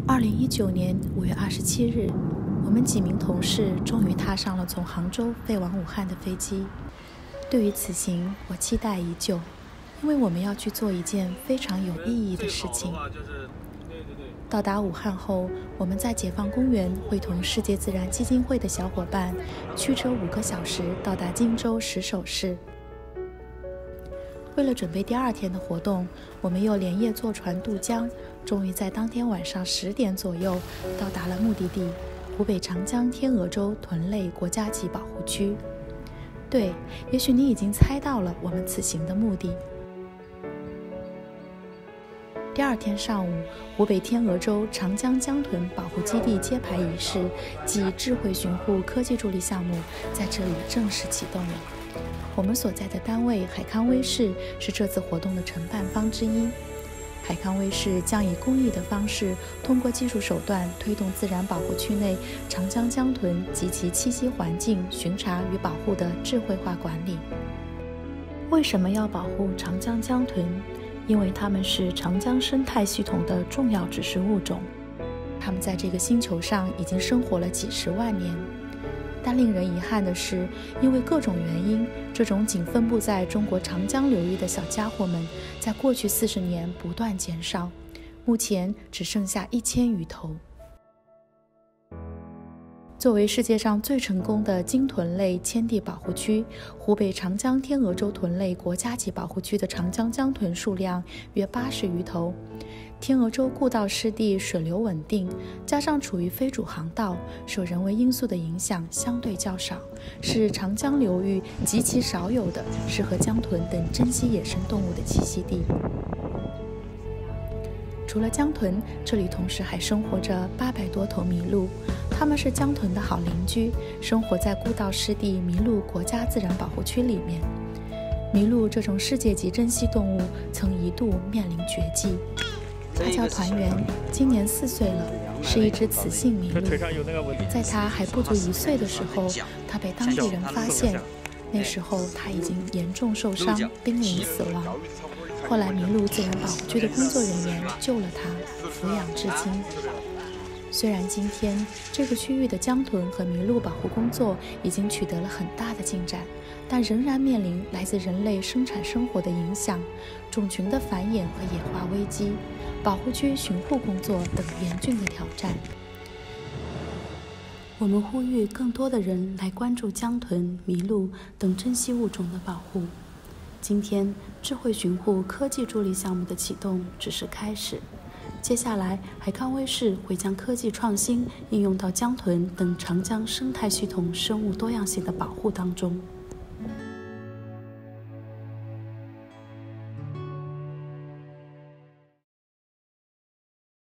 2019年5月27日，我们几名同事终于踏上了从杭州飞往武汉的飞机。对于此行，我期待已久，因为我们要去做一件非常有意义的事情。到达武汉后，我们在解放公园会同世界自然基金会的小伙伴驱车5个小时到达荆州石首市。为了准备第2天的活动，我们又连夜坐船渡江，终于在当天晚上10点左右到达了目的地——湖北长江天鹅洲豚类国家级保护区。对，也许你已经猜到了我们此行的目的。第2天上午，湖北天鹅洲长江江豚保护基地揭牌仪式暨智慧巡护科技助力项目在这里正式启动了。我们所在的单位海康威视是这次活动的承办方之一。海康威视将以公益的方式，通过技术手段推动自然保护区内长江江豚及其栖息环境巡查与保护的智慧化管理。为什么要保护长江江豚？因为它们是长江生态系统的重要指示物种，它们在这个星球上已经生活了几十万年。但令人遗憾的是，因为各种原因，这种仅分布在中国长江流域的小家伙们，在过去40年不断减少，目前只剩下1000余头。作为世界上最成功的鲸豚类迁地保护区，湖北长江天鹅洲豚类国家级保护区的长江江豚数量约80余头。天鹅洲故道湿地水流稳定，加上处于非主航道，受人为因素的影响相对较少，是长江流域极其少有的适合江豚等珍稀野生动物的栖息地。除了江豚，这里同时还生活着800多头麋鹿，它们是江豚的好邻居，生活在故道湿地麋鹿国家自然保护区里面。麋鹿这种世界级珍稀动物曾一度面临绝迹。它叫团圆，今年4岁了，是一只雌性麋鹿。在它还不足1岁的时候，它被当地人发现，那时候它已经严重受伤，濒临死亡。后来麋鹿自然保护区的工作人员救了它，抚养至今。虽然今天这个区域的江豚和麋鹿保护工作已经取得了很大的进展，但仍然面临来自人类生产生活的影响、种群的繁衍和野化危机、保护区巡护工作等严峻的挑战。我们呼吁更多的人来关注江豚、麋鹿等珍稀物种的保护。今天智慧巡护科技助力项目的启动只是开始，接下来海康威视会将科技创新应用到江豚等长江生态系统生物多样性的保护当中。